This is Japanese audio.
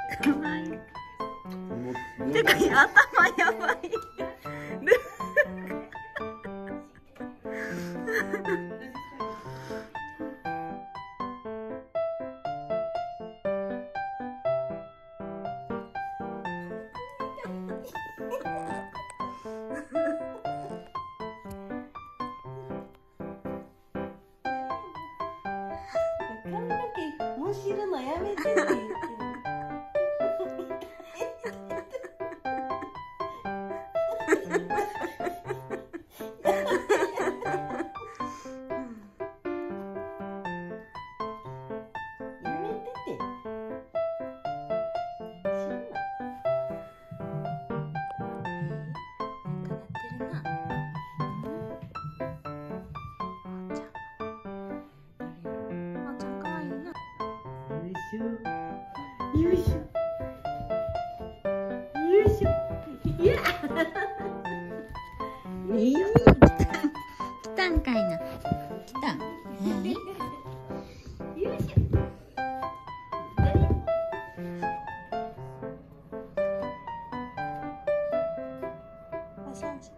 かわいい。てか頭やばい。 髪の毛むしるのやめてって言ってる。よいしょよいしょいや来たんかいな。来たん。 よいしょ。あ、そうそう。